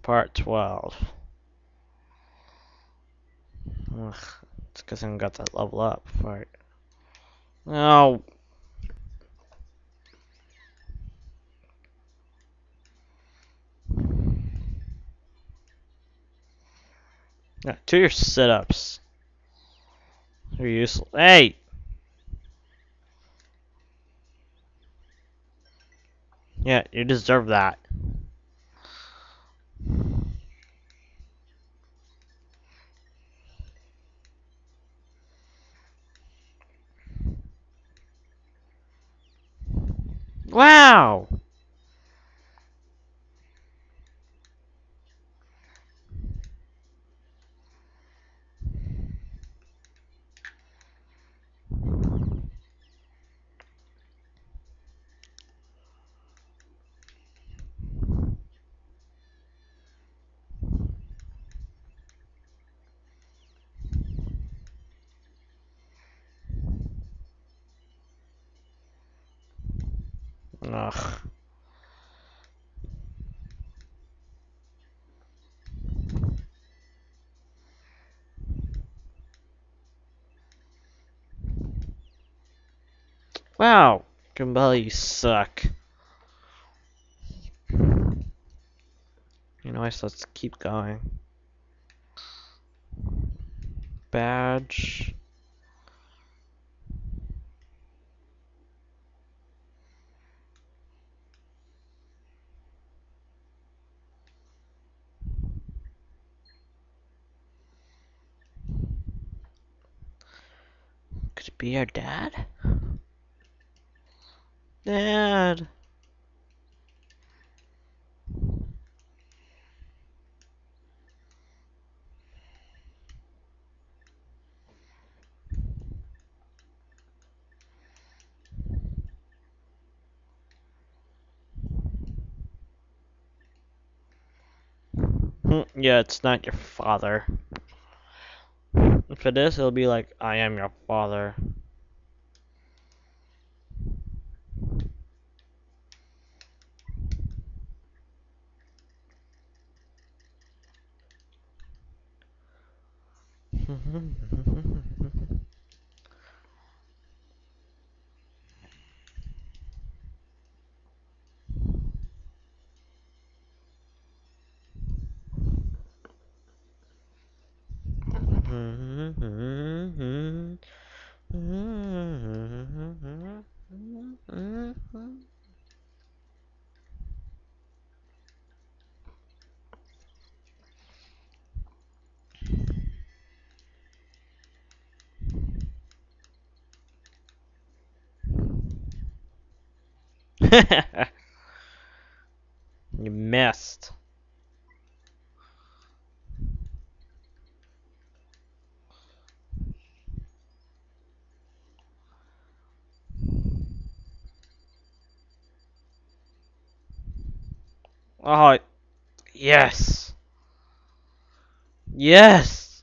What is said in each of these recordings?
Part 12. Ugh, it's because I got that level up. Right. Oh. Yeah, do your sit-ups. You're useless. Hey! Yeah, you deserve that. Wow! Ugh. Wow! Gumball, you suck. Anyways, let's keep going. Badge. Could it be our dad? Dad! Yeah, it's not your father. If it is, it'll be like, I am your father. You missed. Oh, yes. Yes.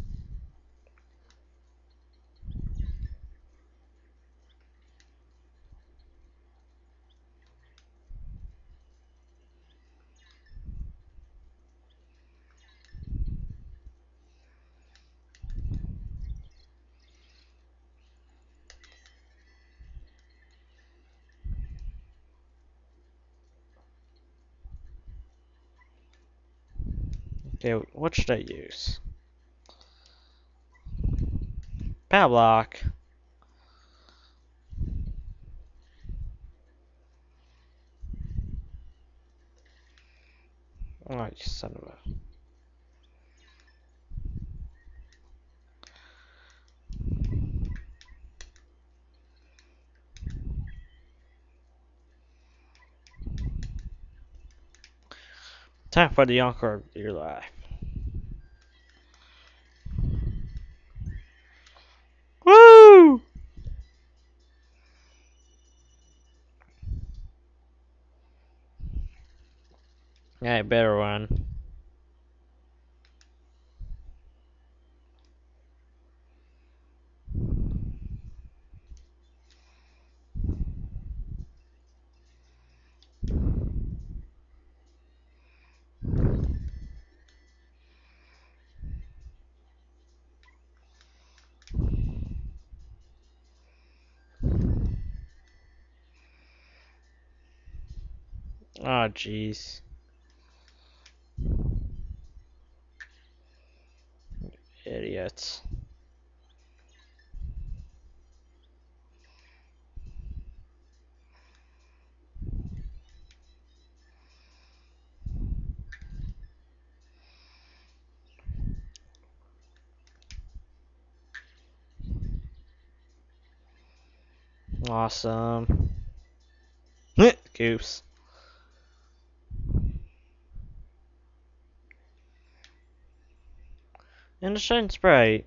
Okay, what should I use? Padlock. Oh, you son of a... Time for the encore of your life. Woo! Yeah, I better run. Oh, jeez. Idiots. Awesome. Goose. And a shine sprite.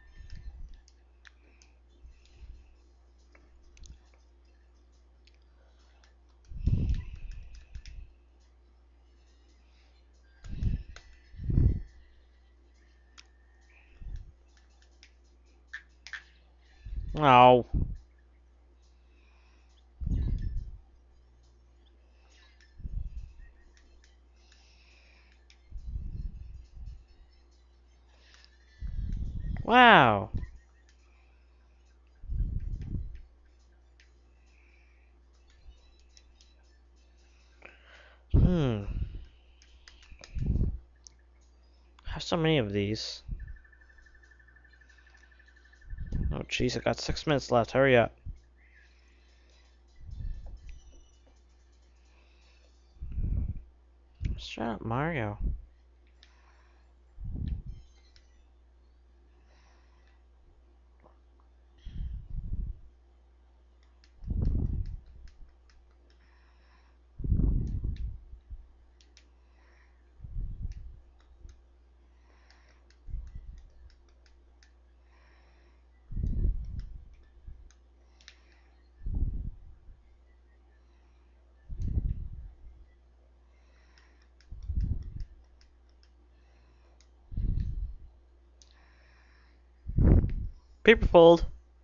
Oh. Wow. Hmm. I have so many of these. Oh, jeez, I got 6 minutes left. Hurry up. Shut up, Mario. Paper fold.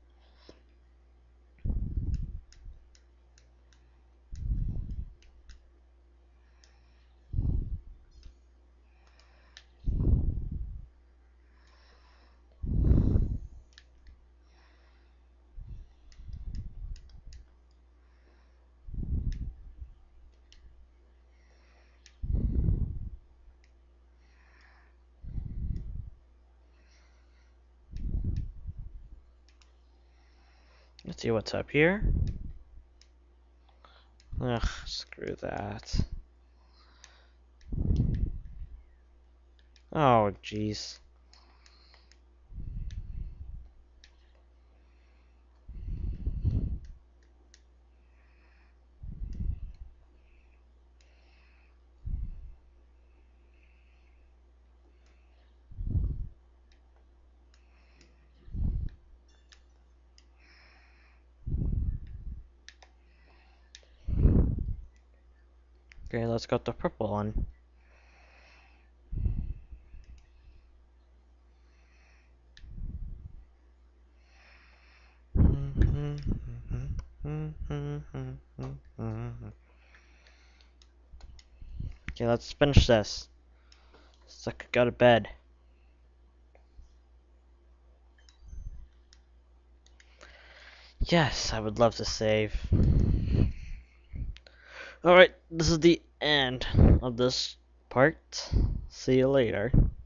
Let's see what's up here. Ugh, screw that. Oh, jeez. Okay, let's go to the purple one. Okay, let's finish this. So I could go to bed. Yes, I would love to save. Alright, this is the end of this part. See you later.